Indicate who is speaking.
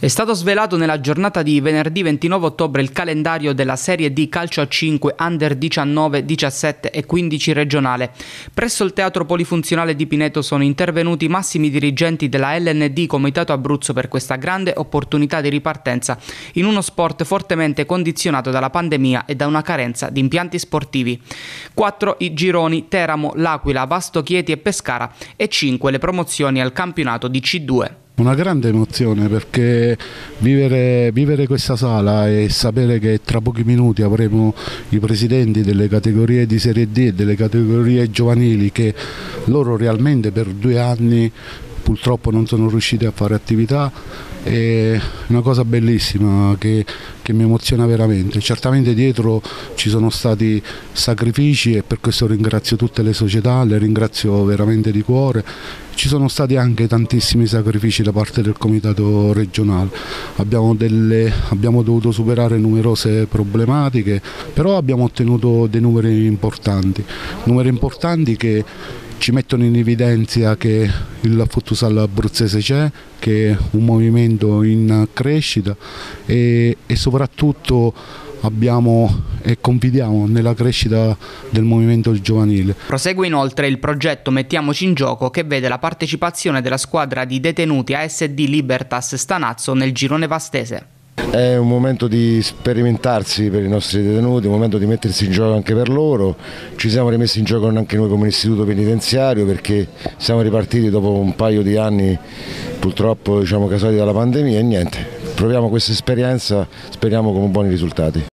Speaker 1: È stato svelato nella giornata di venerdì 29 ottobre il calendario della Serie D Calcio a 5 Under 19, 17 e 15 regionale. Presso il Teatro Polifunzionale di Pineto sono intervenuti massimi dirigenti della LND Comitato Abruzzo per questa grande opportunità di ripartenza in uno sport fortemente condizionato dalla pandemia e da una carenza di impianti sportivi. 4 i gironi: Teramo, L'Aquila, Vasto Chieti e Pescara, e 5 le promozioni al campionato di C2.
Speaker 2: Una grande emozione, perché vivere questa sala e sapere che tra pochi minuti avremo i presidenti delle categorie di Serie D e delle categorie giovanili, che loro realmente per 2 anni purtroppo non sono riusciti a fare attività, è una cosa bellissima che mi emoziona veramente. Certamente dietro ci sono stati sacrifici e per questo ringrazio tutte le società, le ringrazio veramente di cuore. Ci sono stati anche tantissimi sacrifici da parte del comitato regionale, abbiamo dovuto superare numerose problematiche, però abbiamo ottenuto dei numeri importanti che ci mettono in evidenza che il futsal abruzzese c'è, che è un movimento in crescita e soprattutto abbiamo e confidiamo nella crescita del movimento giovanile.
Speaker 1: Prosegue inoltre il progetto Mettiamoci in gioco, che vede la partecipazione della squadra di detenuti ASD Libertas Stanazzo nel girone vastese.
Speaker 3: È un momento di sperimentarsi per i nostri detenuti, un momento di mettersi in gioco anche per loro. Ci siamo rimessi in gioco anche noi come istituto penitenziario, perché siamo ripartiti dopo un paio di anni purtroppo causati dalla pandemia, e niente, proviamo questa esperienza, speriamo con buoni risultati.